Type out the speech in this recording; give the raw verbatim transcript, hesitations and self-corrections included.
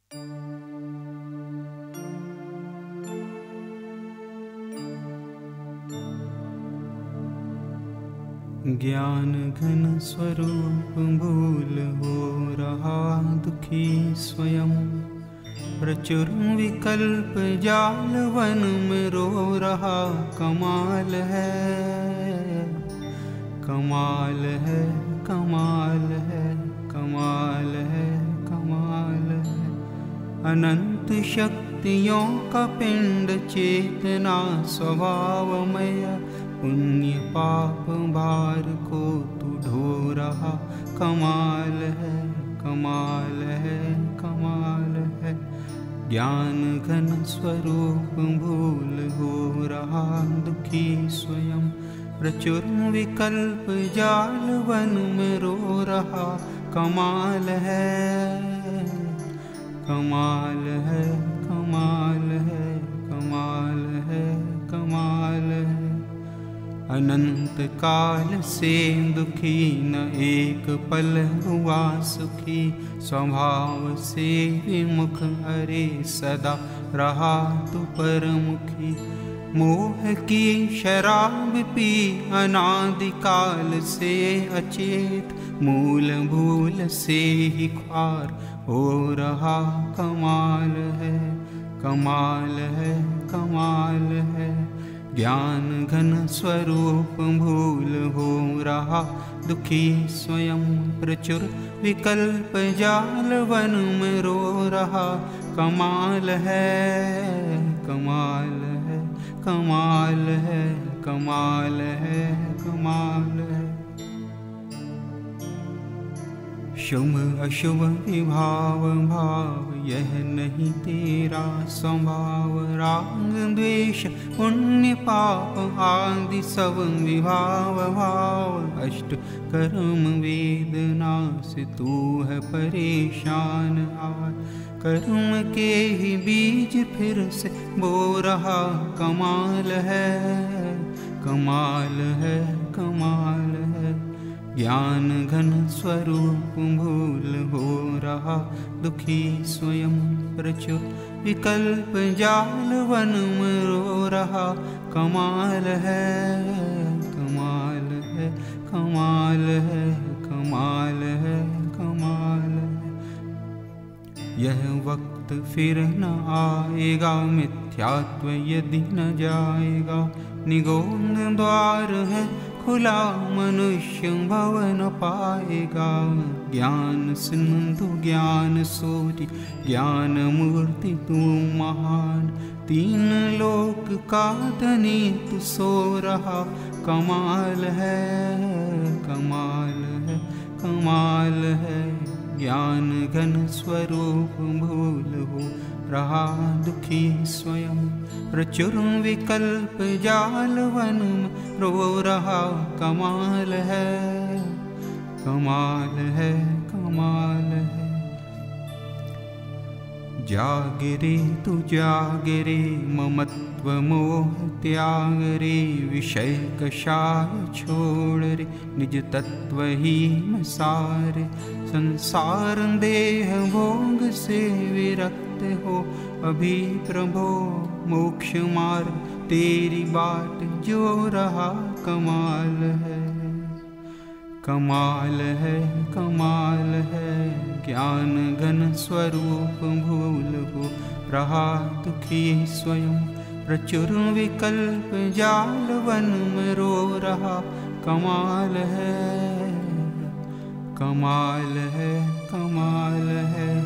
ज्ञान घन स्वरूप भूल हो रहा दुखी स्वयं, प्रचुर विकल्प जाल वन में रो रहा। कमाल है कमाल है कमाल है कमाल है कमाल है। अनंत शक्तियों का पिंड चेतना स्वभावमय, पुण्य पाप भार को तू ढो रहा। कमाल है कमाल है कमाल है। ज्ञान घन स्वरूप भूल हो रहा दुखी स्वयं, प्रचुर विकल्प जाल वन में रो रहा। कमाल है कमाल है कमाल है कमाल है कमाल है। अनंत काल से दुखी न एक पल हुआ सुखी, स्वभाव से विमुख अरे सदा रहा तू परमुखी। मोह की शराब पी अनादिकाल से अचेत, मूल भूल से ही ख्वार हो रहा। कमाल है कमाल है कमाल है। ज्ञान घन स्वरूप भूल हो रहा दुखी स्वयं, प्रचुर विकल्प जाल वन में रो रहा। कमाल है कमाल है कमाल है कमाल है कमाल है। शुभ अशुभ विभाव भाव यह नहीं तेरा स्वभाव, राग द्वेष पुण्य पाप आदि सब विभाव भाव। अष्ट कर्म वेदना से तू है परेशान आय, कर्म के ही बीज फिर से बो रहा। कमाल है कमाल है कमाल है। ज्ञान घन स्वरूप भूल हो रहा दुखी स्वयं, प्रचुर विकल्प जाल वन में रो रहा। कमाल है कमाल है कमाल है कमाल है कमाल है। यह वक्त फिर न आएगा, मिथ्यात्व यदि न जाएगा। निगोंद द्वार है खुला, मनुष्य भव न पाएगा। ज्ञान सिंधु ज्ञान सूर्य ज्ञान मूर्ति तू महान, तीन लोक का धनी तू सो रहा। कमाल है कमाल है कमाल है। ज्ञान घन स्वरूप भूल हो रहा दुखी स्वयं, प्रचुर विकल्प जाल वन में रो रहा। कमाल है कमाल है कमाल है। जाग रे तू जाग रे, ममत्व मोह त्याग रे। विषय कषाय छोड़ रे, निज तत्व ही में सारे। संसार देह भोग से विरक्त हो, अभी प्रभो मोक्ष मार्ग तेरी बाट जो रहा। कमाल है कमाल है कमाल है। ज्ञान घन स्वरूप भूल हो रहा दुखी स्वयं, प्रचुर विकल्प जाल वन में रो रहा। कमाल है कमाल है कमाल है